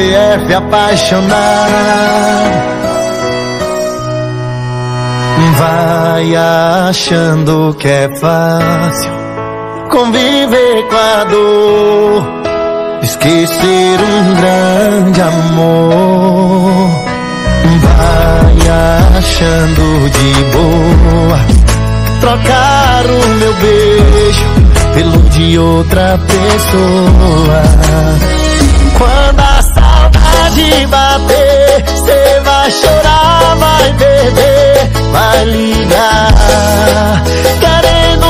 PF apaixonado. Vai achando que é fácil conviver com a dor, esquecer um grande amor. Vai achando de boa trocar o meu beijo pelo de outra pessoa. Quando a saudade bater, cê vai chorar, vai beber, vai ligar, querendo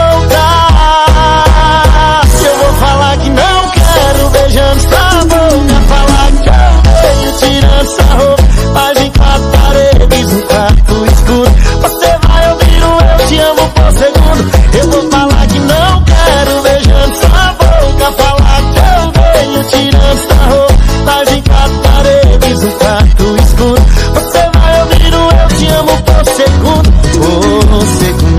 voltar. Eu vou falar que não quero, beijando sua boca, falar que eu vejo tirando sua roupa, mas em quatro paredes, um quarto escuro. Você vai ouvir o eu te amo por segundo. Eu vou falar que não quero, beijando sua boca, falar que eu vejo tirando sua roupa, mas em quatro paredes, um quarto escuro. Você vai ouvir o eu te amo por segundo, por segundo.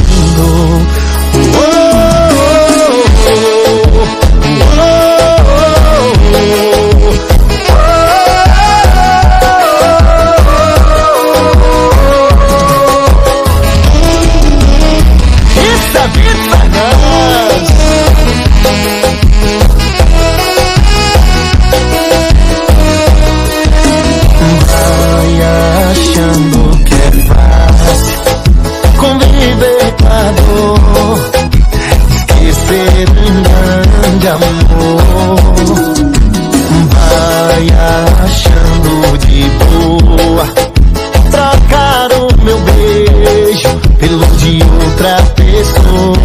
Vai achando de boa trocar o meu beijo pelo de outra pessoa.